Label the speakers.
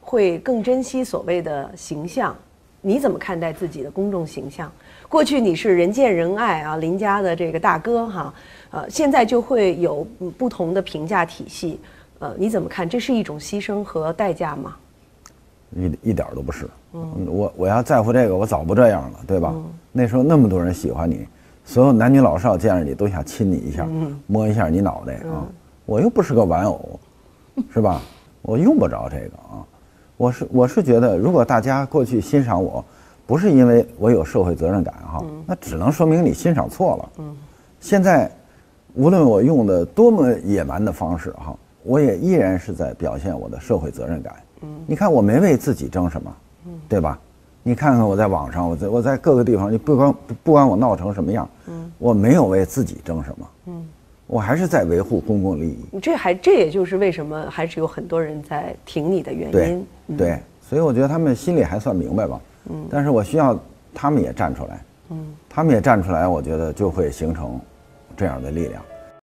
Speaker 1: 会更珍惜所谓的形象。你怎么看待自己的公众形象？过去你是人见人爱啊，邻家的这个大哥哈，现在就会有不同的评价体系，你怎么看？这是一种牺牲和代价吗？
Speaker 2: 一点都不是。我要在乎这个，我早不这样了，对吧？那时候那么多人喜欢你，所有男女老少见着你都想亲你一下，摸一下你脑袋啊。我又不是个玩偶，是吧？我用不着这个啊。我是觉得，如果大家过去欣赏我，不是因为我有社会责任感哈，那只能说明你欣赏错了。现在无论我用的多么野蛮的方式哈，我也依然是在表现我的社会责任感。你看我没为自己争什么，对吧？你看看我在网上，我在各个地方，你不管我闹成什么样，我没有为自己争什么，我还是在维护公共利益。
Speaker 1: 这也就是为什么还是有很多人在挺你的原因。
Speaker 2: 对，所以我觉得他们心里还算明白吧。但是我需要他们也站出来。他们也站出来，我觉得就会形成这样的力量。